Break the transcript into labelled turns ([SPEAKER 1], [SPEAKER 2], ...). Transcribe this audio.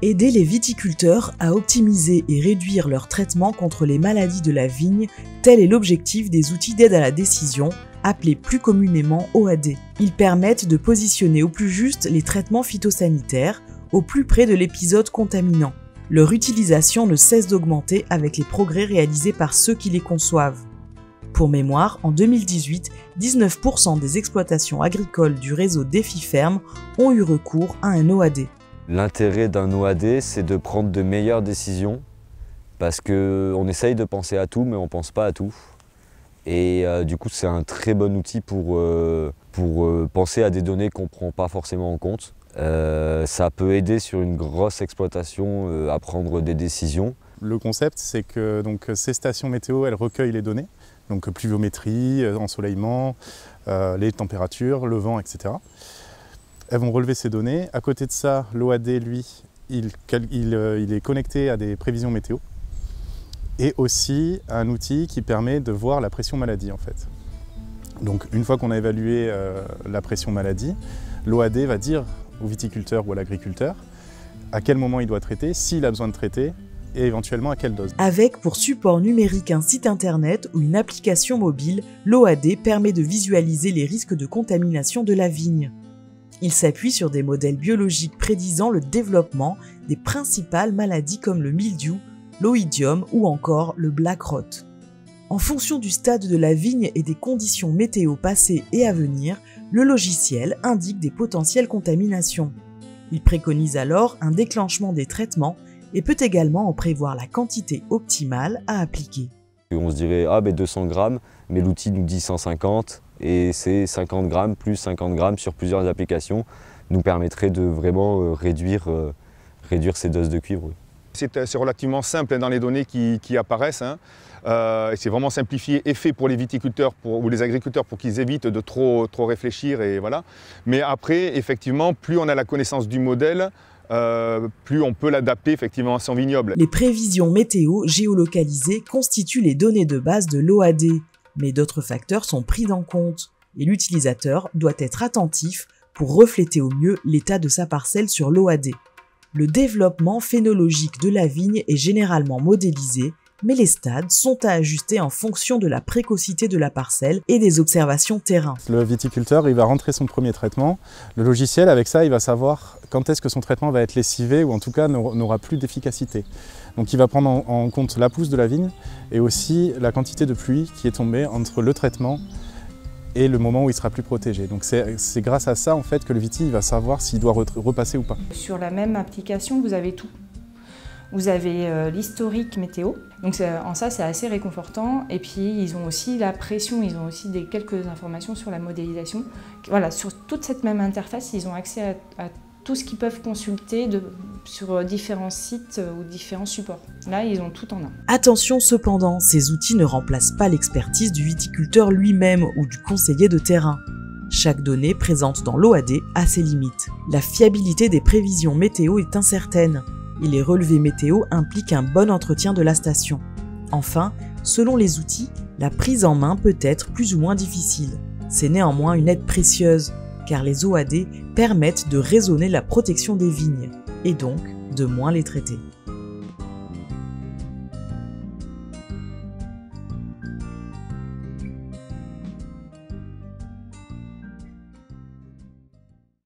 [SPEAKER 1] Aider les viticulteurs à optimiser et réduire leur traitement contre les maladies de la vigne, tel est l'objectif des outils d'aide à la décision, appelés plus communément OAD. Ils permettent de positionner au plus juste les traitements phytosanitaires, au plus près de l'épisode contaminant. Leur utilisation ne cesse d'augmenter avec les progrès réalisés par ceux qui les conçoivent. Pour mémoire, en 2018, 19% des exploitations agricoles du réseau DefiFerm ont eu recours à un OAD.
[SPEAKER 2] L'intérêt d'un OAD, c'est de prendre de meilleures décisions parce qu'on essaye de penser à tout, mais on ne pense pas à tout. Et du coup, c'est un très bon outil pour penser à des données qu'on ne prend pas forcément en compte. Ça peut aider sur une grosse exploitation à prendre des décisions.
[SPEAKER 3] Le concept, c'est que donc, ces stations météo, elles recueillent les données, donc pluviométrie, ensoleillement, les températures, le vent, etc. Elles vont relever ces données. À côté de ça, l'OAD, lui, il est connecté à des prévisions météo et aussi à un outil qui permet de voir la pression maladie, en fait. Donc, une fois qu'on a évalué la pression maladie, l'OAD va dire au viticulteur ou à l'agriculteur à quel moment il doit traiter, s'il a besoin de traiter, et éventuellement à quelle dose.
[SPEAKER 1] Avec pour support numérique un site internet ou une application mobile, l'OAD permet de visualiser les risques de contamination de la vigne. Il s'appuie sur des modèles biologiques prédisant le développement des principales maladies comme le mildiou, l'oïdium ou encore le black rot. En fonction du stade de la vigne et des conditions météo passées et à venir, le logiciel indique des potentielles contaminations. Il préconise alors un déclenchement des traitements et peut également en prévoir la quantité optimale à appliquer.
[SPEAKER 2] On se dirait ah, 200 grammes, mais l'outil nous dit 150 et c'est 50 grammes plus 50 grammes sur plusieurs applications nous permettrait de vraiment réduire ces doses de cuivre.
[SPEAKER 4] C'est relativement simple dans les données qui apparaissent. C'est vraiment simplifié et fait pour les viticulteurs ou les agriculteurs pour qu'ils évitent de trop réfléchir. Et voilà. Mais après, effectivement, plus on a la connaissance du modèle, plus on peut l'adapter effectivement à son vignoble.
[SPEAKER 1] Les prévisions météo géolocalisées constituent les données de base de l'OAD, mais d'autres facteurs sont pris en compte et l'utilisateur doit être attentif pour refléter au mieux l'état de sa parcelle sur l'OAD. Le développement phénologique de la vigne est généralement modélisé, mais les stades sont à ajuster en fonction de la précocité de la parcelle et des observations terrain.
[SPEAKER 3] Le viticulteur, il va rentrer son premier traitement. Le logiciel, avec ça, il va savoir quand est-ce que son traitement va être lessivé ou en tout cas n'aura plus d'efficacité. Donc il va prendre en compte la pousse de la vigne et aussi la quantité de pluie qui est tombée entre le traitement et le moment où il sera plus protégé. Donc c'est grâce à ça en fait que le viti va savoir s'il doit repasser ou pas.
[SPEAKER 5] Sur la même application, vous avez tout. Vous avez l'historique météo, donc en ça c'est assez réconfortant. Et puis ils ont aussi la pression, ils ont aussi quelques informations sur la modélisation. Voilà, sur toute cette même interface, ils ont accès à tout ce qu'ils peuvent consulter sur différents sites ou différents supports. Là, ils ont tout en un.
[SPEAKER 1] Attention cependant, ces outils ne remplacent pas l'expertise du viticulteur lui-même ou du conseiller de terrain. Chaque donnée présente dans l'OAD a ses limites. La fiabilité des prévisions météo est incertaine et les relevés météo impliquent un bon entretien de la station. Enfin, selon les outils, la prise en main peut être plus ou moins difficile. C'est néanmoins une aide précieuse, car les OAD permettent de raisonner la protection des vignes, et donc de moins les traiter.